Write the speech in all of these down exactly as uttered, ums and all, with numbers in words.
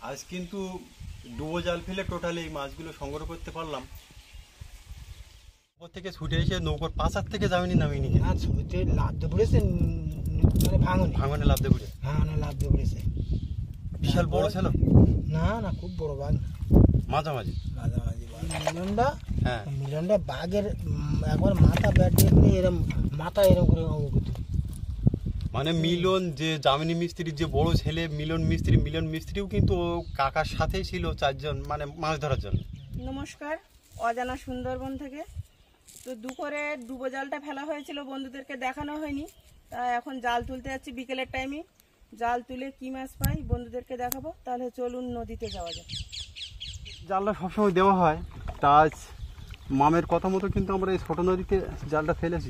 আজ কিন্তু ডুবো জাল ফেলে টোটালি এই মাছগুলো সংগ্রহ করতে পারলাম। ওপর থেকে ছুটে এসে নৌকোর পাশার থেকে যাওনি নামিনি না ছুটে লাফতে পড়েছে, মানে ভাঙনে ভাঙনে লাফতে পড়ে ভাঙনে লাফতে পড়েছে। বিশাল বড় ছিল না না খুব বড় বাঘ, মাঝামাঝি মাঝামাঝি বাঘ। মিলনটা হ্যাঁ মিলনটা বাঘের একবার মাথা ব্যাটে এরম মাথা এরম করে অঙ্গ করতে। মানে মিলন যে জামিনী মিস্ত্রির যে বড় ছেলে মিলন মিস্ত্রি, মিলন মিস্ত্রিও কিন্তু কাকার সাথেই ছিল চারজন, মানে মাছ ধরার জন্য। নমস্কার, অজানা সুন্দরবন থেকে। তো দুপুরে ডুবো জালটা ফেলা হয়েছিল, বন্ধুদেরকে দেখানো হয়নি, তা এখন জাল তুলতে যাচ্ছি বিকেলের টাইমে। জাল তুলে কি মাছ পাই বন্ধুদেরকে দেখাবো। তাহলে চলুন নদীতে যাওয়া যাক। জালটা সবসময় দেওয়া হয়, তা আজ মামের কথা মতো কিন্তু আমরা এই ছোট নদীতে জালটা ফেলেছি।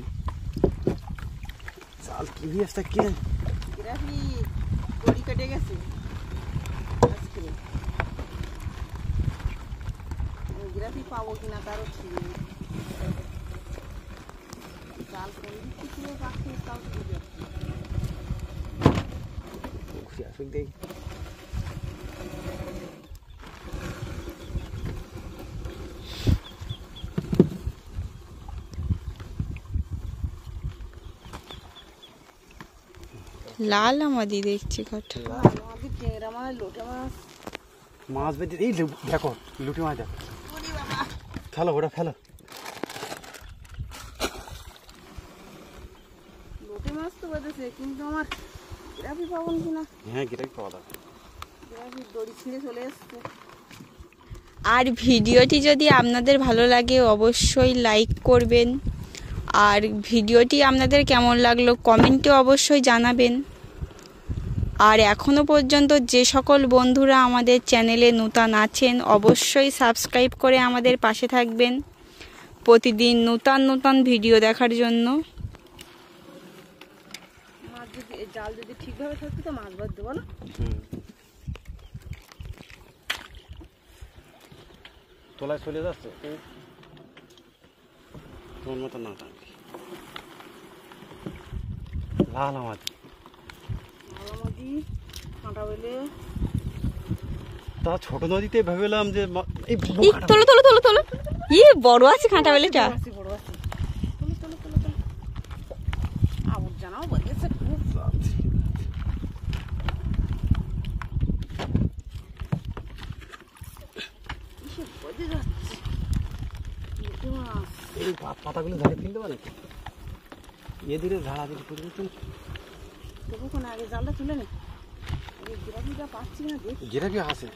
জাল কি দিয়েছে কে গ্রাফি দড়ি কেটে গেছে আজকে, গ্রাফি পাবো কিনা তারও ঠিক নেই। জাল কোন দিক থেকে পাচ্ছি তাও বুঝে আসুক দেখ। লাল আমাদি দেখছি ঘাটে আমাদের টেংরা মাছ, লোটে মাছ, মাছ বেঁধে এই দেখো লুটি মাছ দেখো, ফেলো ওটা ফেলো। লোটে মাছ তো বেঁধেছে, কিন্তু আমার গ্রাফি পাবো কিনা। হ্যাঁ গেটাই পাওয়া যাবে। গ্রাফি দড়ি ছিঁড়ে চলে এসছে। আর ভিডিওটি যদি আপনাদের ভালো লাগে অবশ্যই লাইক করবেন, আর ভিডিওটি আপনাদের কেমন লাগলো কমেন্টে অবশ্যই জানাবেন। আর এখনও পর্যন্ত যে সকল বন্ধুরা আমাদের চ্যানেলে নূতন আছেন অবশ্যই সাবস্ক্রাইব করে আমাদের পাশে থাকবেন প্রতিদিন নূতন নূতন ভিডিও দেখার জন্য। মাছ যদি জাল যদি ঠিকভাবে থাকতো তো মাছ বাদ দেবো না। তোলায় চলে যাচ্ছে তোর মতো না থাকবে লাল মাছ মাঝি কাঁটা বলে তা ছোট নদীতে ভেবেলাম যে এই ই তোলো তোলো তোলো তোলো ই বড় আছে কাঁটা বেলেটা। বড় আছে, তোলো তোলো তোলো তোলো। আবর জানাও বলেছে খুব কিসে বোঝে যাচ্ছে। লোটে মাছ এই পাতাগুলো ধারে ফেলতে পারে এদিকে ঝাড়া দিলে পরিবর্তন দেবো কোন আগে জালটা তুলে নে। আগে গ্রাফিটা পাচ্ছি না দেখ। গেরাবি আছে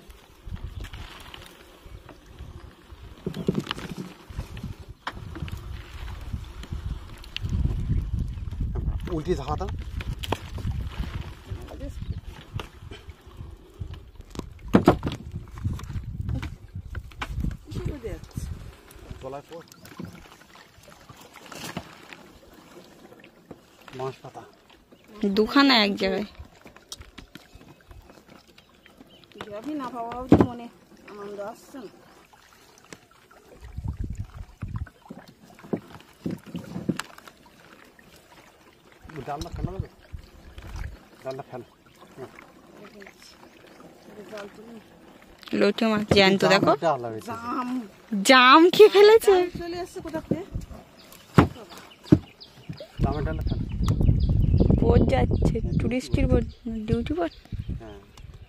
উল্টি ঝাড়া দাও। কিসে বোঝে যাচ্ছে। তোলার পর মাছ পাতা দুখানা এক জায়গায়। গ্রাফি না পাওয়া অবধি মনে আনন্দ আসছে না। জালটা ফেলা যাবে, জালটা ফেল। জাল তুলে লোটে মাছ জ্যান্ত দেখো, জাম জাম খেয়ে ফেলেছে। চলে এসছে কোথা থেকে। জামের ডালটা ফেল। বোট যাচ্ছে, টুরিস্টের বোট, ডিউটি বোট। হ্যাঁ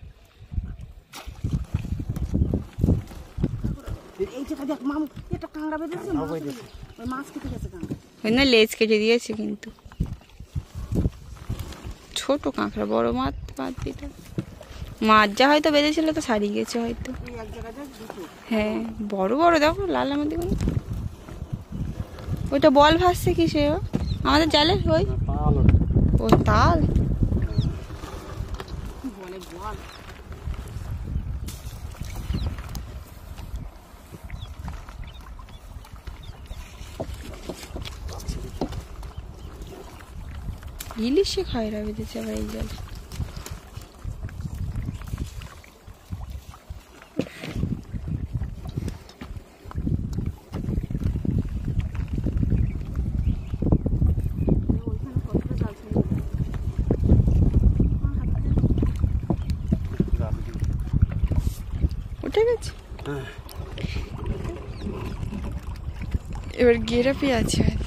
এই যে দেখ মামু এটা কাঁকড়া বেঁধেছে, ওই মাছ খেতে গেছে কাঁকড়া। ওই না লেজ কেটে দিয়েছে, কিন্তু ছোট কাঁকড়া, বড় মাছ বাদ দিটা মাছ যা হয়তো বেঁধেছিল তো সারিয়ে গেছে হয়তো। এই এক জায়গায় দেখ দুটো। হ্যাঁ বড় বড় দেখো লাল আমাদের। ওইটা বল ভাসছে কি সে আমাদের জালে? ওই ও তাল বলে বল। ইলিশে খায়রা বেঁধেছে আবার এই জালে। উঠে গেছে। এবার গেরাপি আছে হয়তো।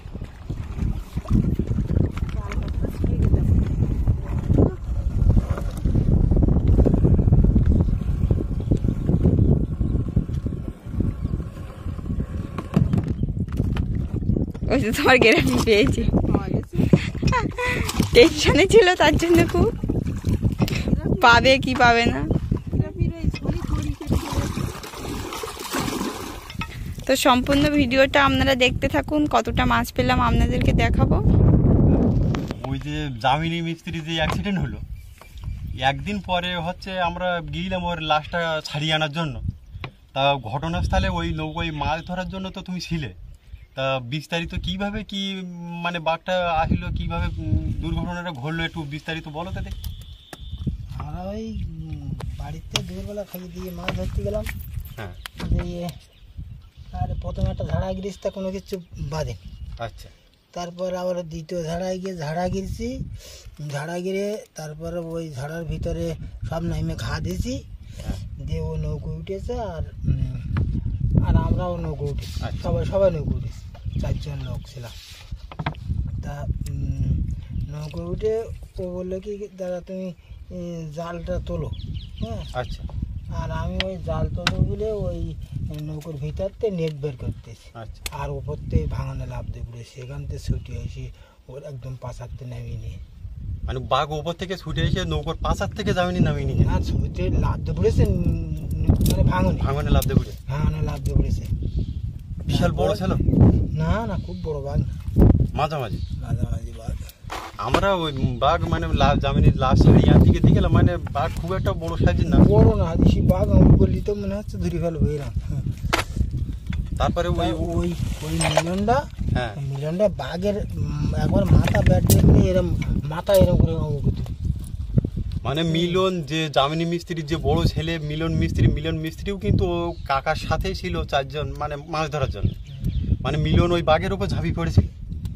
ওই তো তোমার গেরাপি পেয়েছি, টেনশনে ছিল তার জন্য খুব, পাবে কি পাবে না। তো সম্পূর্ণ ভিডিওটা আপনারা দেখতে থাকুন, কতটা মাছ পেলাম আপনাদেরকে দেখাবো। ওই যে জামিনী মিস্ত্রি যে অ্যাক্সিডেন্ট হলো, একদিন পরে হচ্ছে আমরা গিয়েছিলাম ওর লাশটা ছাড়িয়ে আনার জন্য। তা ঘটনাস্থলে ওই নৌকোয় মাছ ধরার জন্য তো তুমি ছিলে, তা বিস্তারিত কিভাবে কি মানে বাঘটা আসলো, কিভাবে দুর্ঘটনাটা ঘটলো একটু বিস্তারিত বলো তো দেখি। আমরা ওই উম, বাড়িতে দুপুরবেলা খাইয়ে দিয়ে মাছ ধরতে গেলাম। হ্যাঁ দিয়ে আর প্রথমে একটা ঝাড়া গিরিসটা কোনো কিছু বাঁধে, আচ্ছা। তারপর আবার দ্বিতীয় ঝাড়ায় গিয়ে ঝাড়া গিরছি, ঝাড়া গিরে তারপরে ওই ঝাড়ার ভিতরে সব নাইমে ঘা দিয়েছি। দিয়ে ও নৌকো উঠেছে আর উম, আর আমরাও নৌকো উঠেছি, আচ্ছা। সবাই সবাই নৌকো উঠেছি, চারজন লোক ছিলাম। তা উম, নৌকো উঠে ও বললো কি দাদা তুমি উম, জালটা তোলো, হ্যাঁ। আচ্ছা আর আমি ওই জাল তোলো বলে ওই নৌকোর ভিতরতে নেট বের করতেছি, আচ্ছা আর ওপর থেকে ভাঙানে লাভ দিয়ে পড়ে সেখান থেকে ছুটি এসে ওর একদম পাশাতে নামিয়ে নিয়ে, মানে বাঘ ওপর থেকে ছুটে এসে নৌকোর পাশার থেকে জামিনী নামিয়ে নিয়ে আর ছুটে লাভ দিয়ে পড়েছে, উম, মানে ভাঙনে ভাঙনে লাভ দিয়ে ঘুরে। ভাঙানে লাভ দিয়ে পড়েছে। বিশাল বড় ছিল না না খুব বড় বাঘ না, মাঝামাঝি। মাঝামাঝি বাঘ। আমরা ওই বাঘ মানে লা- জামিনীর লাশ ছাড়িয়ে আনতে দিকে দেখলাম, মানে বাঘ খুব একটা বড় সাইজের না। বড় না দেশি বাঘ, আমি বললি তো মনে হচ্ছে ধরে ফেলবো এরকম। তারপরে ওই ওই ওই মিলনটা, হ্যাঁ মিলনটা বাঘের উম, একবার মাথা ব্যাট দিয়ে এরম মাথা এরম করে অঙ্গ করতে। মানে মিলন যে জামিনী মিস্ত্রির যে বড় ছেলে মিলন মিস্ত্রি, মিলন মিস্ত্রিও কিন্তু ও কাকার সাথেই ছিল চারজন, মানে মাছ ধরার জন্য। মানে মিলন ওই বাঘের উপর ঝাঁপি পড়েছিল।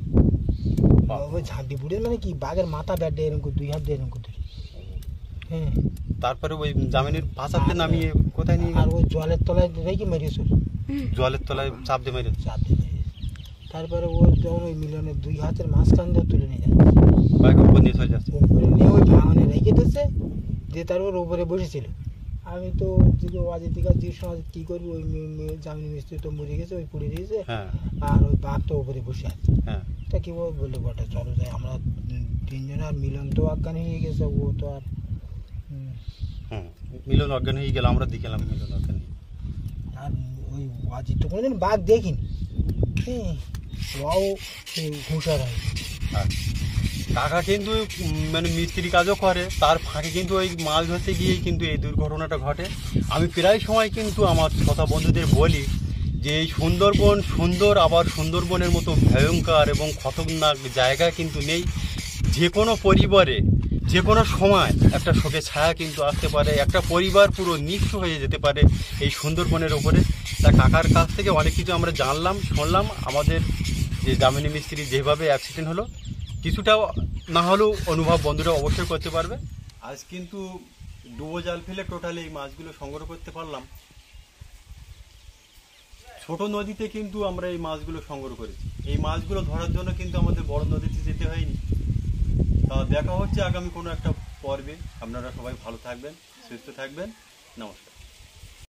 ওই ঝাঁপি পুড়ে মানে কি বাঘের মাথা ব্যাট দিয়ে এরকম করে দুই হাত দিয়ে এরকম করতে। হ্যাঁ, তারপরে ওই জামিনীর পাশাতে নামিয়ে কোথায় নিয়ে আর গেল? ওই জলের তলায় রেখে মেরিয়েছিল, জলের তলায় চাপ দিয়ে মেরে। চাপ দিয়ে মেরিয়েছে। তারপরে ও যখন ওই মিলনের দুই হাতের মাঝখান দিয়ে তুলে নিয়ে যায়, বাঘের উপর নিয়ে চলে যাচ্ছে। উপরে নিয়ে ওই ভাঙনে রেখে দিয়েছে, দিয়ে তারপর উপরে বসেছিল। আমি তো দিকে ওয়াজের দিকে জিজ্ঞেস সমাজ কী করবি, ওই জামিনী মিস্ত্রি তো মরে গেছে, ওই পুড়ে দিয়েছে, হ্যাঁ আর ওই বাঘ তো উপরে বসে আছে। হ্যাঁ তা কি বললো বটে চলো যাই, আমরা তিনজন, আর মিলন তো অজ্ঞান হয়ে গেছে, ও তো আর হুম, হুম মিলন অজ্ঞান হয়ে গেল, আমরা দেখলাম মিলন অজ্ঞান হয়ে। আর ওই ওয়াজির তো কোনোদিন বাঘ দেখিনি, হ্যাঁ, ওও হুঁশার হয়। আর কাকা কিন্তু উম, মানে মিস্ত্রি কাজও করে, তার ফাঁকে কিন্তু ওই মাছ ধরতে গিয়েই কিন্তু এই দুর্ঘটনাটা ঘটে। আমি প্রায় সময় কিন্তু আমার শ্রোতা বন্ধুদের বলি যে এই সুন্দরবন সুন্দর, আবার সুন্দরবনের মতো ভয়ঙ্কর এবং খতরনাক জায়গা কিন্তু নেই। যে কোনো পরিবারে যে কোনো সময় একটা শোকের ছায়া কিন্তু আসতে পারে, একটা পরিবার পুরো নিঃস্ব হয়ে যেতে পারে এই সুন্দরবনের ওপরে। তা কাকার কাছ থেকে অনেক কিছু আমরা জানলাম, শুনলাম। আমাদের যে জামিনী মিস্ত্রি যেভাবে অ্যাক্সিডেন্ট হলো, কিছুটা না হলেও অনুভব বন্ধুরা অবশ্যই করতে পারবে। আজ কিন্তু ডুবো জাল ফেলে টোটালি এই মাছগুলো সংগ্রহ করতে পারলাম। ছোট নদীতে কিন্তু আমরা এই মাছগুলো সংগ্রহ করেছি। এই মাছগুলো ধরার জন্য কিন্তু আমাদের বড় নদীতে যেতে হয়নি। তা দেখা হচ্ছে আগামী কোনো একটা পর্বে। আপনারা সবাই ভালো থাকবেন, সুস্থ থাকবেন। নমস্কার।